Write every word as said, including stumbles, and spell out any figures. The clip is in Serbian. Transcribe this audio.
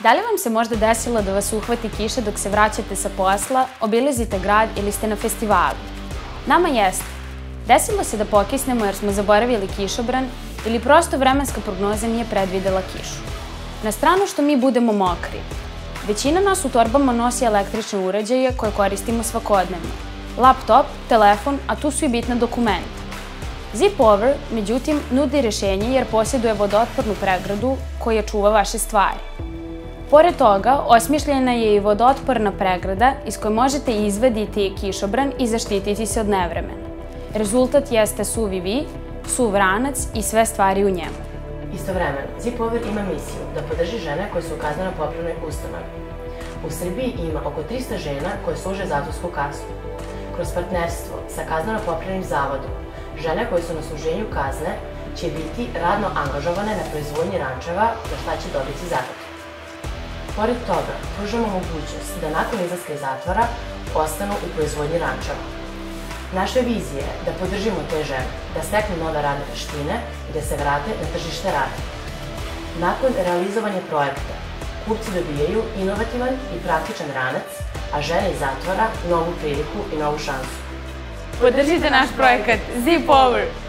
Da li vam se možda desilo da vas uhvati kiša dok se vraćate sa posla, obilazite grad ili ste na festivalu? Nama jeste. Desilo se da pokisnemo jer smo zaboravili kišobran ili prosto vremenska prognoza nije predvidela kišu. Na stranu što mi budemo mokri. Većina nas u torbama nosi električne uređaje koje koristimo svakodnevno. Laptop, telefon, a tu su i bitna dokumenta. Zipover, međutim, nudi rešenje jer posjeduje vodootpornu pregradu koja čuva vaše stvari. Pored toga, osmišljena je i vodootporna pregrada iz koje možete izvaditi kišobran i zaštititi se od nevremena. Rezultat jeste suvi vi, suv vranac i sve stvari u njemu. Istovremeno, Zipover ima misiju da podrži žene koje su u kazneno-popravnoj ustanovi. U Srbiji ima oko trista žena koje služe zatvorsku kaznu. Kroz partnerstvo sa kazneno-popravnim zavodom, žene koje su na služenju kazne će biti radno angažovane na proizvodnji rančeva, za šta će dobiti zaradu. Pored toga, pružamo mogućnost da nakon izlaska iz zatvora ostanu u proizvodnji rančeva. Naša vizija je da podržimo te žene, da steknu nove radne veštine i da se vrate na tržište rada. Nakon realizovanja projekta, kupci dobijaju inovativan i praktičan ranac, a žene iz zatvora novu priliku i novu šansu. Podržite naš projekat Zipover!